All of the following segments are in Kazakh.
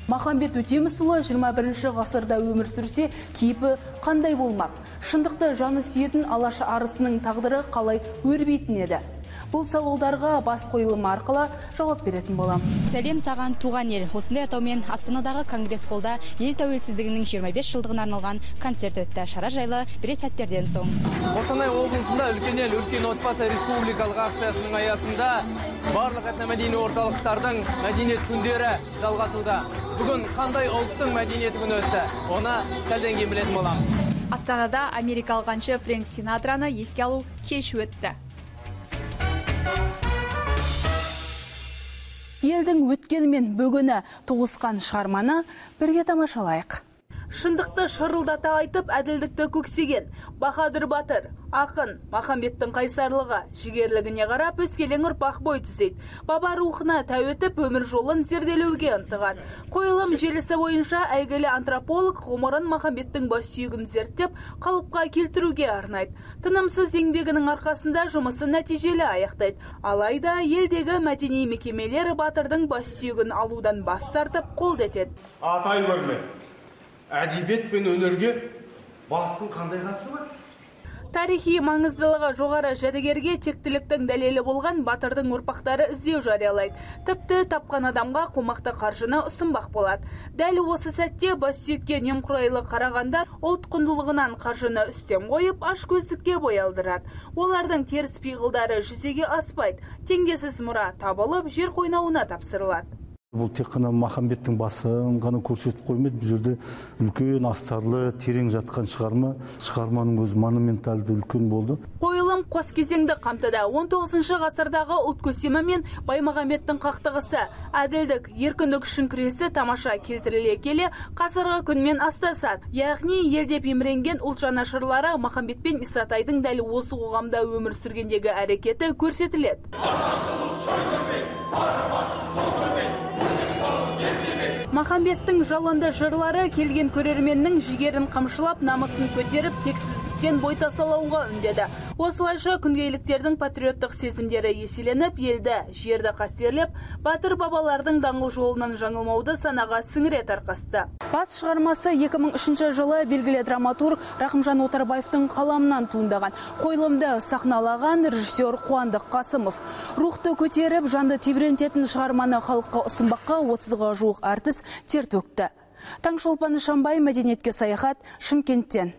Махамбет Өтемісұлы 21 ғасырда өмір сүрсе, кейпі қандай болмақ? Шындықты жаны сүйетін Алаша арысының тағдыры қалай өрбейтін еді? Бұл сауалдарға бас қойылымы арқылы жауап беретін болам. Сәлем саған туған ел. Осындай атаумен Астанадағы Конгресс-холлда ел тәуелсіздігінің 25 жылдығына арналған концерт өтті. Шара жайлы бір сәттерден соң. Қостанай облысында үлкен ел, үлкен отбасы республикалық акциясының аясында барлық этномәдени орталықтардың мәдениет күндері жалғасуда. Бүгін қандай ұлттың мәдениет күні өтті? Оны сәлден кейін білетін боламыз. Астанада америкалық әнші Фрэнк Синатраны еске алу кеш өтті. Елдің өткені мен бүгіні тоғысқан шығарманы бірге тамашалайық. Шындықты шырылдата айтып, әділдікті көксеген Бахадүр батыр, ақын, Махамбеттің қайсарлығы, жігерлігіне қарап өскелең ұрпақ бой түзейді. Баба рухына тәуетіп, өмір жолын зерделеуге ынтыған. Қойылым желісі бойынша әйгілі антрополог ғұмырын Махамбеттің бас сүйегін зерттеп, қалыпқа келтіруге арнайды. Тынымсыз еңбегінің арқасында жұмысы нәтижелі аяқтайды. Алайда елдегі мәдени мекемелер батырдың бас сүйегін алудан бас тартып қолды етеді. Атай көрме. Әдебиет пен өнерге бастың қандай қатысы бар? Тарихи маңыздылығы жоғары жәдігерге тектіліктің дәлелі болған батырдың ұрпақтары іздеу жариялайды. Тіпті тапқан адамға қомақты қаржыны ұсынбақ болады. Дәл осы сәтте бас сүйекке немқұрайлы қарағандар ұлт құндылығынан қаржыны үстем қойып, аш көздікке бой алдырады. Олардың теріс пиғылдары жүзеге аспайды. Теңдессіз мұра табылып, жер қойнауына тапсырылады. Бұл тек қана Махамбеттің басын ғана көрсетіп қоймайды. Бұл жерде үлкен астарлы, терең жатқан шығарманың өзі монументалды үлкен болды. Қойылым қос кезеңді қамтыда. 19 ғасырдағы ұлт көсемі мен Баймағамбеттің қақтығысы, әділдік, еркіндік үшін күресі тамаша келтіріле келе қазіргі күнмен астасады. Яғни елде еміренген ұлт жанашырлары Махамбет пен Исатайдың дәл осы қоғамда өмір сүргендегі әрекеті көрсетіледі. Махамбеттің жалынды жырлары келген көрерменнің жігерін қамшылап, намысын көтеріп, тексіздіктен бой тасалауға үндеді. Осылайша күнгейліктердің патриоттық сезімдері еселеніп, елді, жерді қастерлеп, батыр бабалардың даңғыл жолынан жаңылмауды санаға сіңіре тарқасты. Бас шығармасы 2003 жылы белгілі драматург Рахымжан Отарбаевтың қаламынан туындаған. Қойылымды сахналаған режиссер Қуандық Қасымов. Рухты көтеріп, жанды тебірентетін шығарманы халыққа ұсынбаққа 30-ға жуық артист тер төкті. Таңшолпан Шамбай, мәдениетке саяхат, Шымкенттен.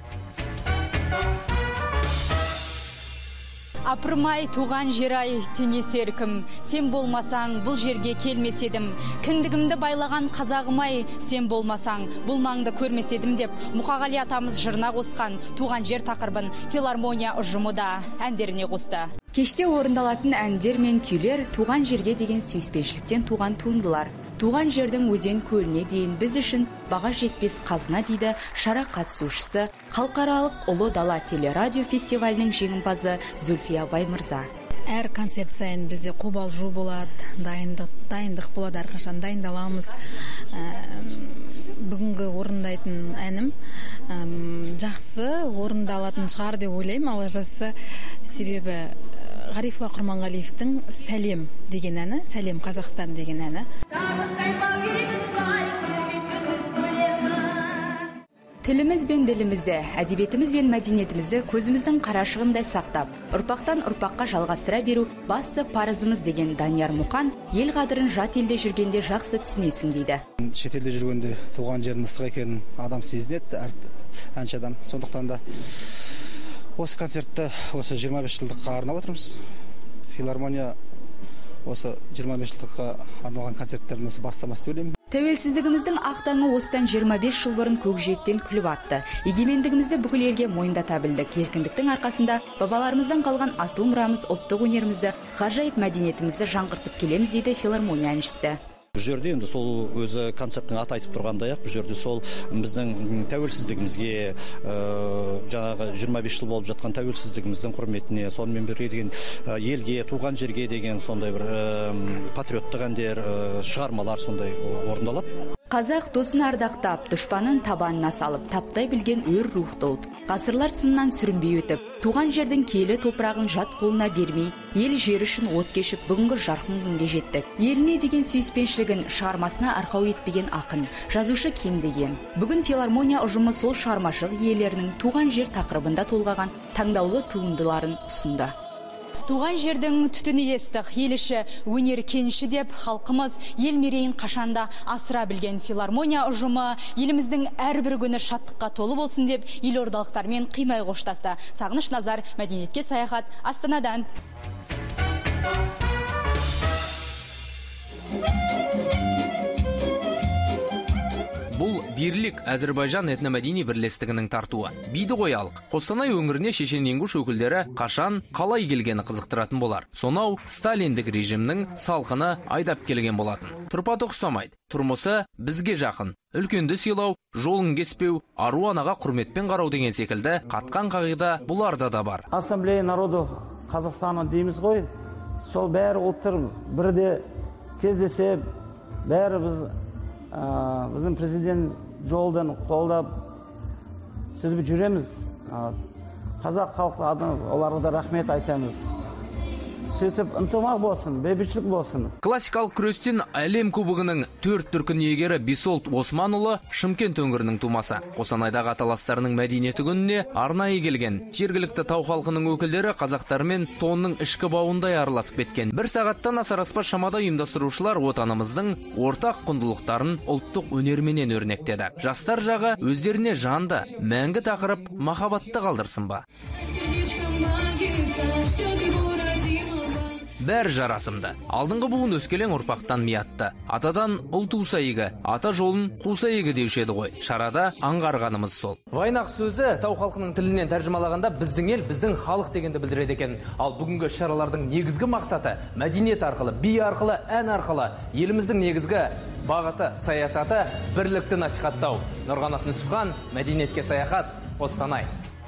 Апырмай туған жерай теңесер кім, сен болмасаң бұл жерге келмеседім. Кіндігімді байлаған қазағымай, сен болмасаң бұл маңды көрмеседім деп Мұқағали атамыз жырына қосқан туған жер тақырыбын филармония ұжымы да әндеріне қосты. Кеште орындалатын әндер мен күйлер туған жерге деген сүйіспеншіліктен туған туындылар. Туған жердің өзен көліне дейін біз үшін баға жетпес қазына дейді шара қатысушысы, халықаралық ұлы дала телерадио фестивалінің жеңімпазы Зүлфия Баймырза. Әр концерт сайын бізде қобалжу болады, дайындық болады, әрқашан дайындаламыз. Бүгінгі орындайтын әнім жақсы орындалатын шығар деп ойлаймын, Алла жазса, себебі Ғарифолла Құрманғалиевтің «Сәлем» деген әні, «Сәлем Қазақстан» деген әні. Тіліміз бен ділімізді, әдебиетіміз бен мәдениетімізді көзіміздің қарашығындай сақтап, ұрпақтан ұрпаққа жалғастыра беру басты парызымыз деген Данияр Мұқан ел қадірін жат елде жүргенде жақсы түсінесің дейді. Шетелде жүргенде туған жердің ыстық екенін адам сезінеді, әнші адам. Сондықтан да осы концертті осы 25 жылдыққа арнап отырмыз. Филармония осы 25 жылдыққа арналған концерттердің осы бастамасы деп ойлаймын. Тәуелсіздігіміздің ақтаңы осыдан 25 жыл бұрын көкжиектен күліп атты. Егемендігімізді бүкіл елге мойындата білдік. Еркіндіктің арқасында бабаларымыздан қалған асыл мұрамыз, ұлттық өнерімізді, ғажайып мәдениетімізді жаңғыртып келеміз дейді филармония әншісі. Бұл жерде енді сол өзі концерттің аты айтып тұрғандай ақ, бұл жерде сол біздің тәуелсіздігімізге, жаңағы 25 жыл болып жатқан тәуелсіздігіміздің құрметіне, сонымен бірге деген елге, туған жерге деген сондай бір патриоттық әндер, шығармалар сондай орындалады. Қазақ досын ардақтап, дұшпанын табанына салып, таптай білген өр рухты ұлт. Ғасырлар сыннан сүрінбей өтіп, туған жердің киелі топырағын жат қолына бермей, ел жер үшін от кешіп, бүгінгі жарқын күнге жеттік. Еліне деген сүйіспеншілігін шығармасына арқау етпеген ақын, жазушы кем деген. Бүгін филармония ұжымы сол шығармашылық иелерінің туған жер тақырыбында толғаған таңдаулы туындыларын ұсынды. Туған жердің түтіні естік, ел іші өнер кеніші деп халқымыз ел мерейін қашанда асыра білген филармония ұжымы еліміздің әрбір күні шаттыққа толы болсын деп елордалықтармен қимай қоштасты. Сағыныш Назар, мәдениетке саяхат, Астанадан. Бұл Бирлік Әзірбайжан этномәдени бірлестігінің тартуы. Биді қоялық. Қостанай өңіріне шешен ингуш өкілдері қашан, қалай келгені қызықтыратын болар. Сонау сталиндік режимнің салқыны айдап келген болатын. Тұрпаты ұқсамайды. Тұрмысы бізге жақын. Үлкенді сыйлау, жолын кеспеу, ару анаға құрметпен қарау деген секілді қатқан қағида бұларда да бар. Ассамблея народу Қазақстаны дейміз ғой. Сол бәрі ұлттар бірде кездесе, бәрі біздің президент жолдан қолдап сөйлеп жүреміз. Қазақ халқы оларға да рахмет айтамыз. Сөйтіп ынтымақ болсын, бейбітшілік болсын. Классикалық күрестен әлем кубогының 4 дүркін иегері Бисолт Османұлы Шымкент өңірінің тумасы. Қостанайдағы аталастарының мәдениеті күніне арнайы келген. Жергілікті тау халқының өкілдері қазақтармен тонның ішкі бауындай араласып кеткен. Бір сағаттан асар аспас шамада ұйымдастырушылар отанымыздың ортақ құндылықтарын ұлттық өнерменен өрнектеді. Жастар жағы өздеріне жанды, мәңгі тақырып махаббатты қалдырсын ба? Бәр жарасымды. Алдыңғы буын өскелең ұрпақтан миятты. Атадан ұл туса игі, ата жолын қуса игі деуші еді ғой. Шарада аңғарғанымыз сол. Вайнақ сөзі тау халқының тілінен тәржімалағанда біздің ел, біздің халық дегенді білдіреді екен. Ал бүгінгі шаралардың негізгі мақсаты мәдениет арқылы, би арқылы, ән арқылы еліміздің негізгі бағыты, саясаты бірлікті насихаттау. Нұрғанат Нүсіпхан, мәдениетке саяхат, Қостанай.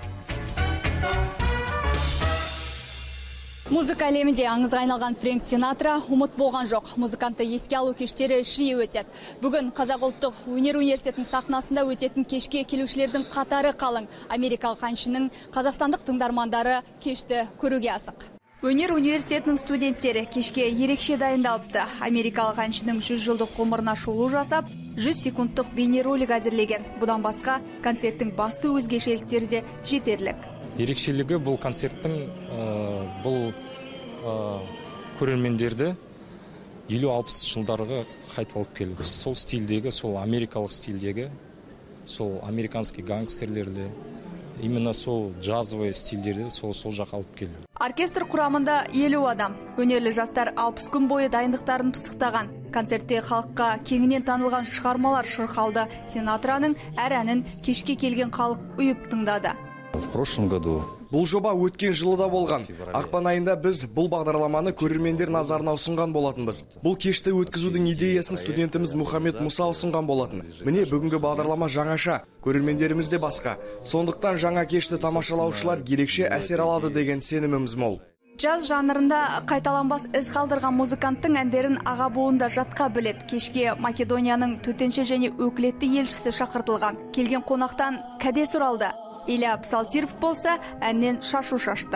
Музыка әлемінде аңызға айналған Фрэнк Синатра ұмыт болған жоқ. Музыкантты еске алу кештері жиі өтеді. Бүгін Қазақ ұлттық өнер университетінің сахнасында өтетін кешке келушілердің қатары қалың. Америкалық әншінің қазақстандық тыңдармандары кешті көруге асық. Өнер университетінің студенттері кешке ерекше дайындалыпты. Америкалық әншінің 100 жылдық ғұмырына шолу жасап, 100 секундтық бейнеролик әзірлеген. Бұдан басқа концерттің басты өзгешеліктері де жетерлік. Ерекшелігі бұл концерттің бұл көрермендерді 50-60 жылдарға қайтып алып келді. Сол стильдегі, сол америкалық стильдегі, сол американский гангстерлерді, именно сол джазовый стильдерді сол жаққа алып келді. Оркестр құрамында 50 адам. Өнерлі жастар 60 күн бойы дайындықтарын пысықтаған. Концертте халыққа кеңінен танылған шығармалар шырқалды. Синатраның әр әнін кешке келген халық ұйып тыңдады. В прошлом году бұл жоба өткен жылыда болған. Ақпан айында біз бұл бағдарламаны көрермендер назарына ұсынған болатынбыз. Бұл кешті өткізудің идеясын студентіміз Мұхаммед Мұса ұсынған болатын. Міне бүгінгі бағдарлама жаңаша, көрермендеріміз де басқа. Сондықтан жаңа кешті тамашалаушылар ерекше әсер алады деген сеніміміз мол. Джаз жанрында қайталанбас із қалдырған музыканттың әндерін аға буында жатқа білет. Кешке Македонияның төтенше және өкілетті елшісі шақыртылған. Келген қонақтан кәде сұралды. Илья Псалтиров болса, әннен шашу шашты.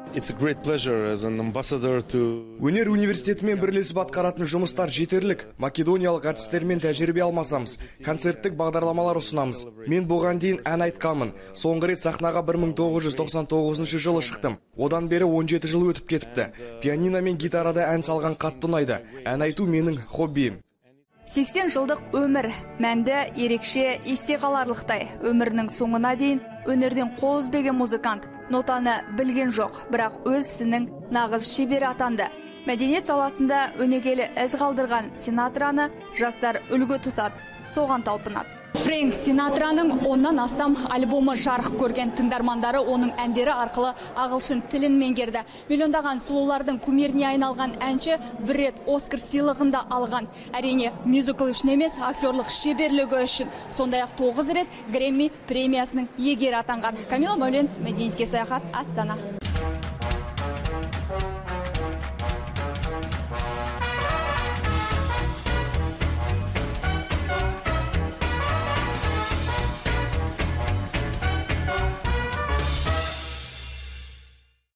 Өнер университетімен бірлесіп атқаратын жұмыстар жетерлік. Македониялық әртістермен тәжірибе алмасамыз, концерттік бағдарламалар ұсынамыз. Мен бұған дейін ән айтқанмын. Соңғы рет сахнаға 1999 жылы шықтым. Одан бері 17 жыл өтіп кетіпті. Пианино мен гитарада ән салған қатты ұнайды. Ән айту менің хоббиім. 80 жылдық өмір, мәнді ерекше есте қаларлықтай. Өмірінің соңына дейін өнерден қол үзбеген музыкант нотаны білген жоқ, бірақ өз ісінің нағыз шебері атанды. Мәдениет саласында өнегелі із қалдырған Синатраны жастар үлгі тұтады, соған талпынады. Фрэнк Синатраның 10-нан астам альбомы жарық көрген, тыңдармандары оның әндері арқылы ағылшын тілін меңгерді. Миллиондаған сұлулардың кумиріне айналған әнші бір рет Оскар сыйлығында алған. Әрине, мюзикл үшін емес, актерлық шеберлігі үшін. Сондай-ақ 9 рет Грэмми премиясының иегері атанған. Камила Мәулен, мәдениетке саяхат, Астана.